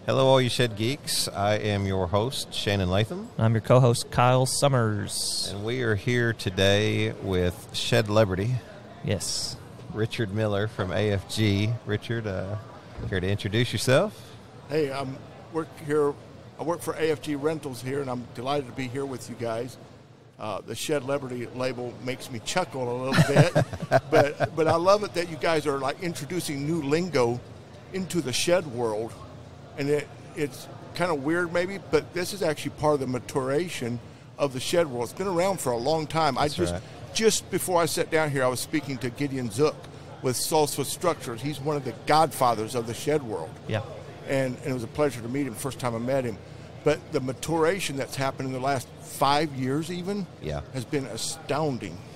Hello, all you shed geeks. I am your host, Shannon Latham. I'm your co-host, Kyle Summers. And we are here today with Shed Liberty. Yes. Richard Miller from AFG. Richard, care to introduce yourself? Hey, I work for AFG Rentals here, and I'm delighted to be here with you guys. The Shed Liberty label makes me chuckle a little bit, but I love it that you guys are like introducing new lingo into the shed world. And it's kind of weird maybe, but this is actually part of the maturation of the shed world. It's been around for a long time. Just before I sat down here, I was speaking to Gideon Zook with Salsa Structures. He's one of the godfathers of the shed world. Yeah. And it was a pleasure to meet him first time I met him. But the maturation that's happened in the last 5 years even has been astounding.